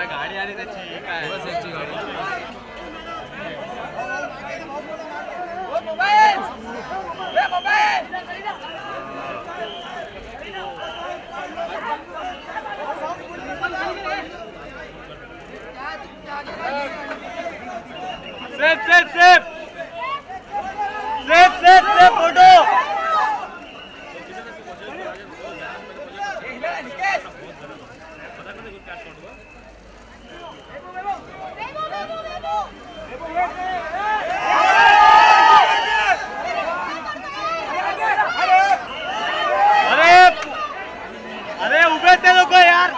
गाडी आली त्याची काय बस याची गाडी safe safe safe safe safe safe photo अरे उभे ते लोक यार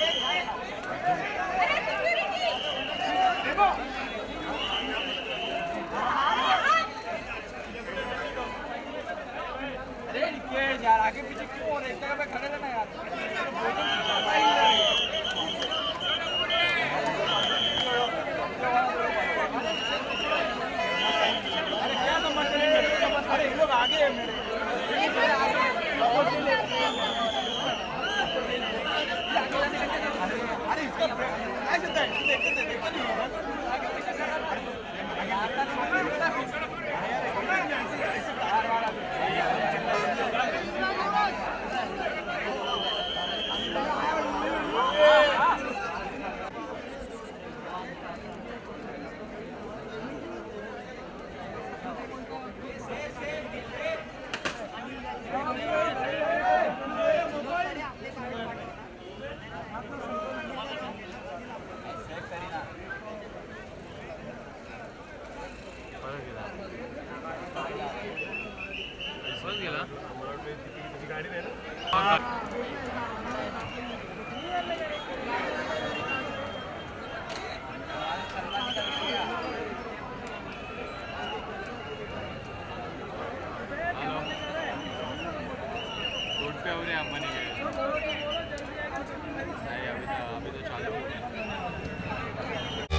यार आगे पीछे क्यों हो रहे हैं? एक जगह पे खड़े रहना यार। अरे क्या नंबर चलेंगे? अरे ये लोग आगे हैं मेरे। अरे इसका ऐसे देखते नहीं हो गाड़ी में रोड पे हो रहे अंबानी के नहीं अभी तो चालू हो गया।